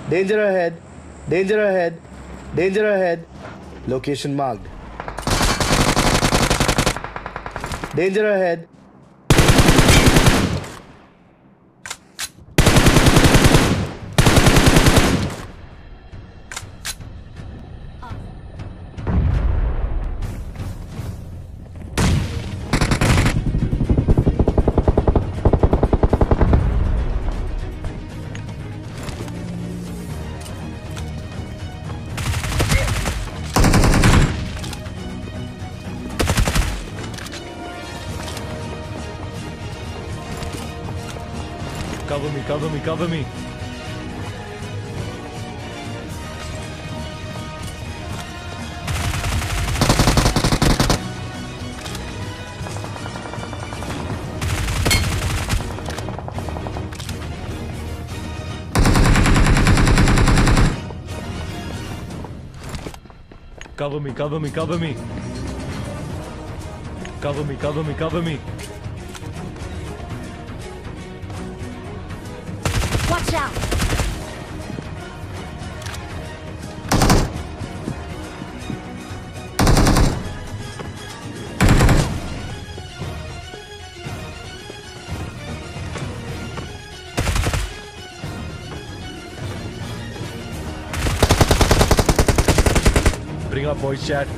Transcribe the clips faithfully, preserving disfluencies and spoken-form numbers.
Danger ahead. Danger ahead. Danger ahead. Location marked. Danger ahead. Cover me, cover me, cover me. Cover me, cover me, cover me. Cover me, cover me, cover me. Watch out! Bring up voice chat.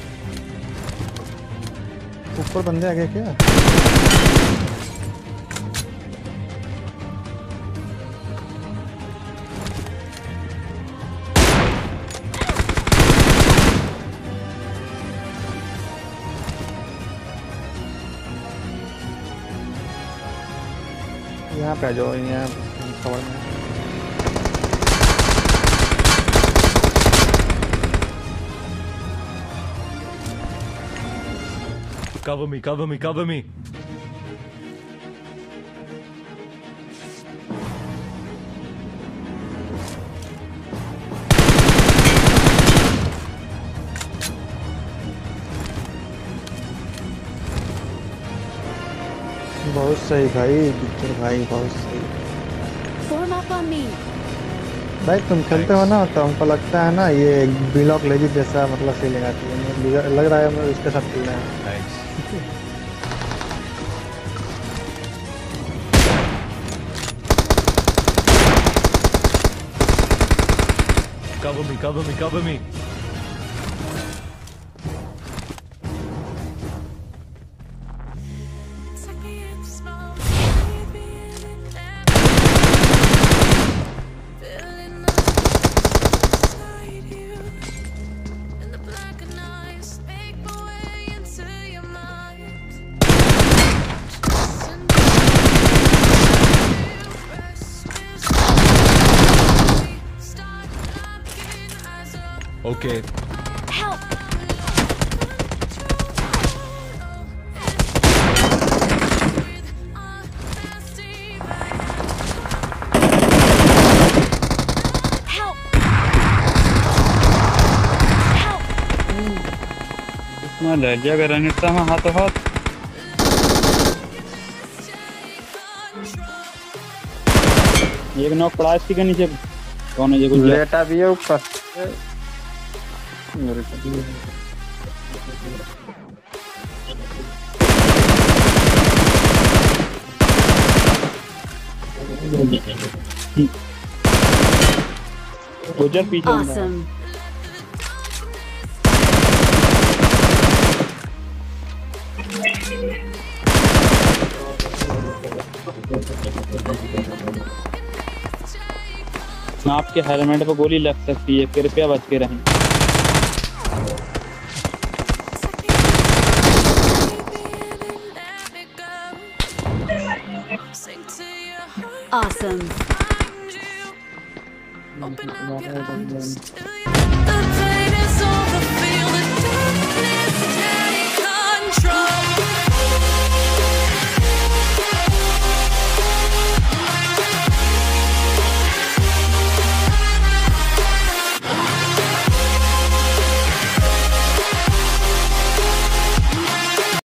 ऊपर बंदे आ गए क्या? यहाँ पे आ जाओ, यहाँ cover में। Cover me, cover me, cover me. बहुत सही भाई, पिक्चर भाई बहुत सही। Form up on me. भाई तुम खेलते हो ना तो हमको लगता है ना ये ब्लॉक लेजिट जैसा मतलब फीलिंग आती है, लग रहा है मैं इसके साथ खेलना है। Nice. Cover me, cover me, cover me. Okay. Help! Help! Help! मैं ले जाएगा रनिटा में हाथों हाथ। एक नॉक पड़ा इसके के नीचे। कौन है ये? कुछ लेटा भी है ऊपर। मेरे गुजर पीछे। Awesome. आपके हेलमेट पर गोली लग सकती है, कृपया बच के रहें। Awesome.